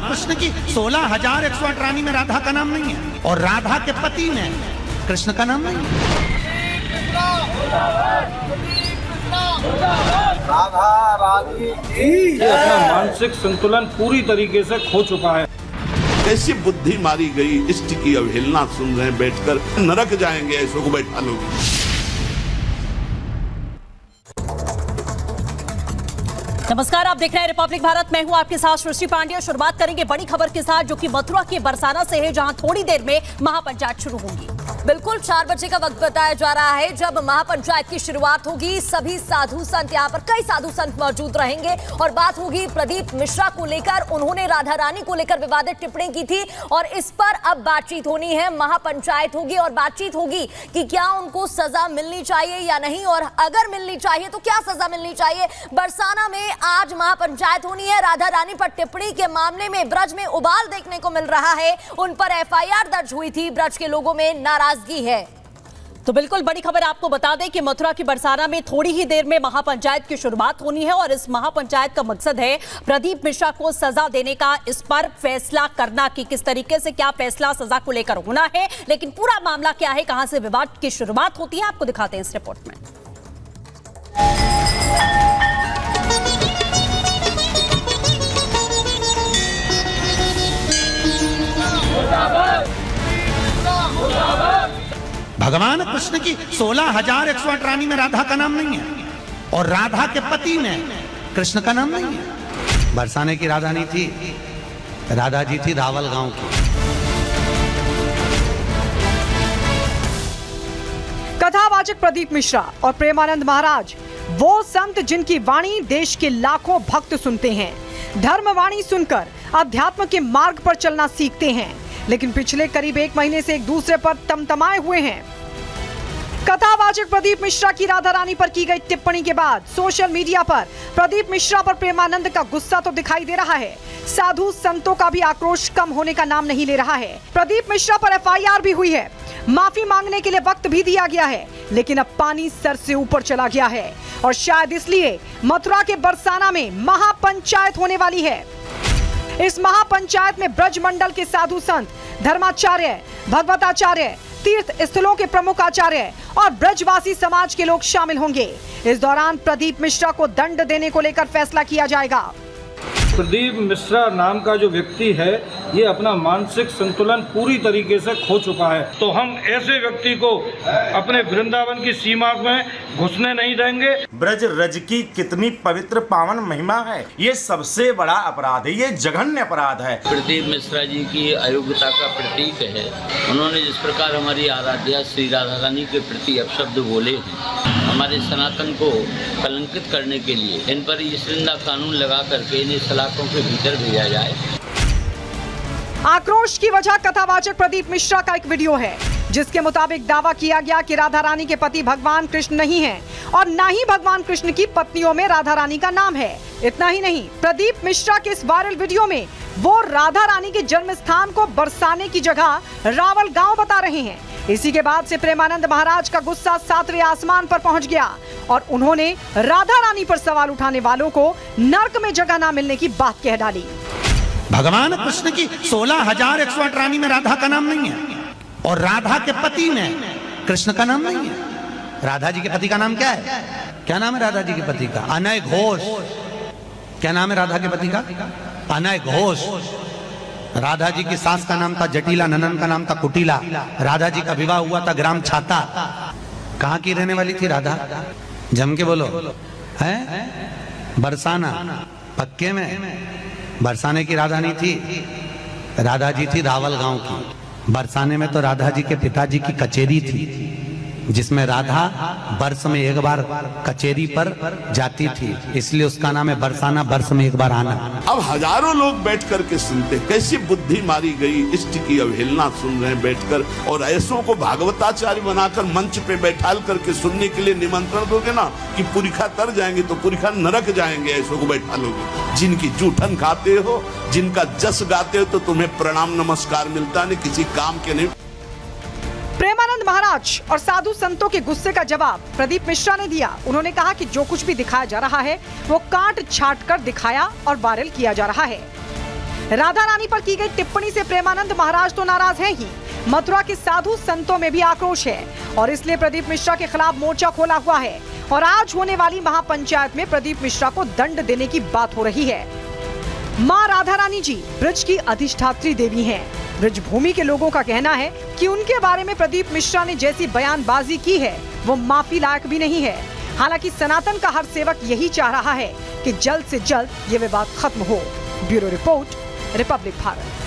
कृष्ण की 16,108 रानी में राधा का नाम नहीं है और राधा के पति में कृष्ण का नाम नहीं है। राधा रानी अपना मानसिक संतुलन पूरी तरीके से खो चुका है। कैसी बुद्धि मारी गई, इष्ट की अवहेलना सुन रहे हैं बैठकर, नरक जाएंगे ऐसों को बैठा लोग। नमस्कार, आप देख रहे हैं रिपब्लिक भारत। मैं हूं आपके साथ सृष्टि पांड्या। शुरुआत करेंगे बड़ी खबर के साथ, जो कि मथुरा के बरसाना से है, जहां थोड़ी देर में महापंचायत शुरू होगी। बिल्कुल 4 बजे का वक्त बताया जा रहा है जब महापंचायत की शुरुआत होगी। सभी साधु संत, यहाँ पर कई साधु संत मौजूद रहेंगे और बात होगी प्रदीप मिश्रा को लेकर। उन्होंने राधा रानी को लेकर विवादित टिप्पणी की थी और इस पर अब बातचीत होनी है। महापंचायत होगी और बातचीत होगी कि क्या उनको सजा मिलनी चाहिए या नहीं, और अगर मिलनी चाहिए तो क्या सजा मिलनी चाहिए। बरसाना में आज महापंचायत होनी है। राधा रानी पर टिप्पणी के मामले में ब्रज में उबाल देखने को मिल रहा है। उन पर एफआईआर दर्ज हुई थी। ब्रज के लोगों में नाराजगी है। तो बिल्कुल बड़ी खबर आपको बता दें कि मथुरा की बरसाना में थोड़ी ही देर में महापंचायत की शुरुआत होनी है और इस महापंचायत का मकसद है प्रदीप मिश्रा को सजा देने का, इस पर फैसला करना कि किस तरीके से क्या फैसला सजा को लेकर होना है। लेकिन पूरा मामला क्या है, कहां से विवाद की शुरुआत होती है, आपको दिखाते हैं इस रिपोर्ट में। भगवान कृष्ण की 16,108 रानी में राधा का नाम नहीं है और राधा के पति में कृष्ण का नाम नहीं है। बरसाने की राधा नहीं थी, राधा जी थी रावल गांव की। कथावाचक प्रदीप मिश्रा और प्रेमानंद महाराज, वो संत जिनकी वाणी देश के लाखों भक्त सुनते हैं, धर्मवाणी सुनकर अध्यात्म के मार्ग पर चलना सीखते हैं, लेकिन पिछले करीब 1 महीने से एक दूसरे पर तमतमाए हुए हैं। कथावाचक प्रदीप मिश्रा की राधा रानी पर की गई टिप्पणी के बाद सोशल मीडिया पर प्रदीप मिश्रा पर प्रेमानंद का गुस्सा तो दिखाई दे रहा है। साधु संतों का भी आक्रोश कम होने का नाम नहीं ले रहा है। प्रदीप मिश्रा पर एफआईआर भी हुई है, माफी मांगने के लिए वक्त भी दिया गया है, लेकिन अब पानी सर से ऊपर चला गया है और शायद इसलिए मथुरा के बरसाना में महापंचायत होने वाली है। इस महापंचायत में ब्रज मंडल के साधु संत, धर्माचार्य, भगवताचार्य, तीर्थ स्थलों के प्रमुख आचार्य और ब्रजवासी समाज के लोग शामिल होंगे। इस दौरान प्रदीप मिश्रा को दंड देने को लेकर फैसला किया जाएगा। प्रदीप मिश्रा नाम का जो व्यक्ति है, ये अपना मानसिक संतुलन पूरी तरीके से खो चुका है। तो हम ऐसे व्यक्ति को अपने वृंदावन की सीमा में घुसने नहीं देंगे। ब्रज रज की कितनी पवित्र पावन महिमा है, ये सबसे बड़ा अपराध है, ये जघन्य अपराध है। प्रदीप मिश्रा जी की अयोग्यता का प्रतीक है। उन्होंने जिस प्रकार हमारी आराध्या श्री राधा रानी के प्रति अपशब्द बोले हैं, हमारे सनातन को कलंकित करने के लिए इन पर इसरिंदा कानून लगा करके इन्हें सलाखों के भीतर भेजा जाए। आक्रोश की वजह कथावाचक प्रदीप मिश्रा का एक वीडियो है, जिसके मुताबिक दावा किया गया कि राधा रानी के पति भगवान कृष्ण नहीं हैं और न ही भगवान कृष्ण की पत्नियों में राधा रानी का नाम है। इतना ही नहीं, प्रदीप मिश्रा के इस वायरल वीडियो में वो राधा रानी के जन्म स्थान को बरसाने की जगह रावल गांव बता रहे हैं। इसी के बाद से प्रेमानंद महाराज का गुस्सा 7वें आसमान पर पहुंच गया और उन्होंने राधा रानी पर सवाल उठाने वालों को नर्क में जगह न मिलने की बात कह डाली। भगवान कृष्ण की 16,108 रानी में राधा का नाम नहीं है और राधा के पति में कृष्ण का नाम नहीं है। राधा जी के पति का नाम क्या है? क्या नाम है राधा जी के पति का? अनय घोष। क्या नाम है राधा के पति का? अनय घोष। राधा जी की सास का नाम था जटिला, ननन का नाम था कुटिला। राधा जी का विवाह हुआ था ग्राम छाता। कहाँ की रहने वाली थी राधा? जम के बोलो। है बरसाना, पक्के में। बरसाने की राधा नहीं थी, राधा जी थी रावल गांव की। बरसाने में तो राधा जी के पिताजी की कचेरी थी, जिसमें राधा वर्ष में एक बार कचेरी पर जाती थी, इसलिए उसका नाम है बरसाना, वर्ष में एक बार आना। अब हजारों लोग बैठ करके सुनते, कैसी बुद्धि मारी गई, इष्ट की अवहेलना सुन रहे हैं बैठकर, और ऐसों को भागवताचार्य बनाकर मंच पे बैठाल करके सुनने के लिए निमंत्रण दोगे ना कि पुरिखा तर जाएंगे तो पुरिखा नरक जाएंगे। ऐसों को बैठा लोगे, जिनकी जूठन खाते हो, जिनका जस गाते हो, तो तुम्हें प्रणाम नमस्कार मिलता नहीं, किसी काम के नहीं। प्रेमानंद महाराज और साधु संतों के गुस्से का जवाब प्रदीप मिश्रा ने दिया। उन्होंने कहा कि जो कुछ भी दिखाया जा रहा है वो काट छाट कर दिखाया और वायरल किया जा रहा है। राधा रानी पर की गई टिप्पणी से प्रेमानंद महाराज तो नाराज है ही, मथुरा के साधु संतों में भी आक्रोश है और इसलिए प्रदीप मिश्रा के खिलाफ मोर्चा खोला हुआ है और आज होने वाली महापंचायत में प्रदीप मिश्रा को दंड देने की बात हो रही है। मां राधा रानी जी ब्रज की अधिष्ठात्री देवी हैं। ब्रज भूमि के लोगों का कहना है कि उनके बारे में प्रदीप मिश्रा ने जैसी बयानबाजी की है वो माफी लायक भी नहीं है। हालांकि सनातन का हर सेवक यही चाह रहा है कि जल्द से जल्द ये विवाद खत्म हो। Bureau report, republic Bharat.